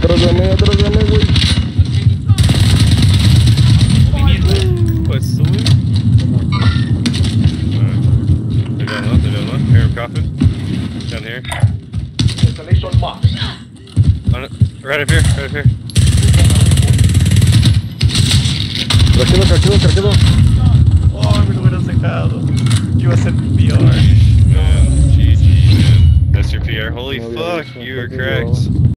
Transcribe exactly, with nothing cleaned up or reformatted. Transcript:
Atrágame, atrágame, güey. Pues sube. They're down low, they're down low. Here, I'm coughing. Down here. Installation box. On it. Right up here, right up here. Tranquilo, tranquilo, tranquilo. Oh, me lo hubieras dejado. Iba a ser P R. Man, G G, man. That's your P R. Holy Oh, fuck, yeah, you were tranquilo. correct.